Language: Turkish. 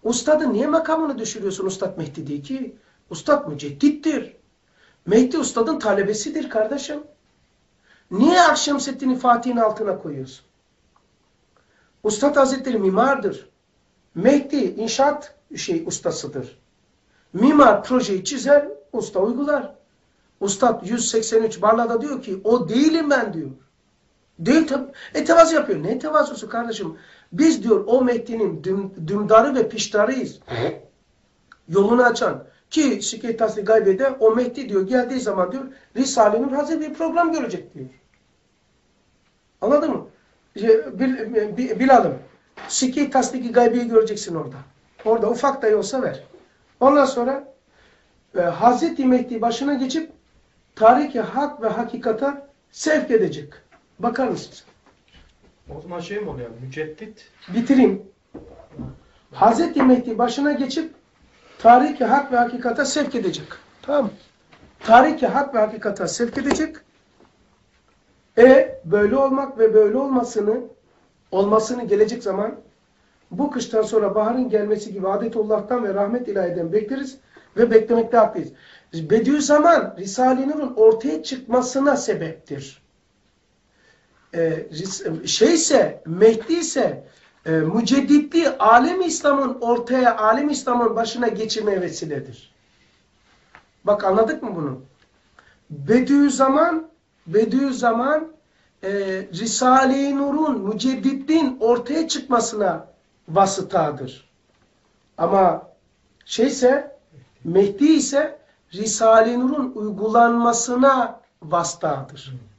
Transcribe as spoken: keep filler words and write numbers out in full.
Ustadın niye makamını düşürüyorsun Ustad Mehdi diye ki? Ustad müceddittir. Mehdi Ustadın talebesidir kardeşim. Niye Akşemseddin'i Fatih'in altına koyuyorsun? Ustad Hazretleri mimardır. Mehdi inşaat şey ustasıdır. Mimar projeyi çizer, usta uygular. Ustad yüz seksen üç Barla'da diyor ki o değilim ben diyor. Değil tabi. E tevazu yapıyor. Ne tevazusu kardeşim? Biz diyor o Mehdi'nin düm, dümdarı ve piştarıyız. Yolunu açan. Ki Şike-i Tasli Gaybe'de o Mehdi diyor geldiği zaman diyor Risale-i Nur hazır bir program görecek diyor. Anladın mı? Bil, bil, bilalım. Şike-i Tasli Gaybe'yi göreceksin orada. Orada ufak dahi olsa ver. Ondan sonra e, Hazreti Mehdi başına geçip tarih-i hak ve hakikata sevk edecek. Bakar mısınız? O zaman şey mi oluyor? Müceddit. Bitireyim. Hazreti Mehdi başına geçip tarih-i hak ve hakikata sevk edecek. Tamam mı? Tarih-i hak ve hakikata sevk edecek. E böyle olmak ve böyle olmasını olmasını gelecek zaman bu kıştan sonra baharın gelmesi gibi adetullah'tan ve rahmet ilahiden bekleriz ve beklemekte haklıyız. Bediüzzaman Risale-i Nur'un ortaya çıkmasına sebeptir. Ee, şeyse, Mehdi ise e, mücedditliği alem İslam'ın ortaya, alem İslam'ın başına geçirmeye vesiledir. Bak anladık mı bunu? Bediüzzaman Bediüzzaman e, Risale-i Nur'un mücedditliğin ortaya çıkmasına vasıtadır. Ama şeyse Mehdi ise Risale-i Nur'un uygulanmasına vasıtadır.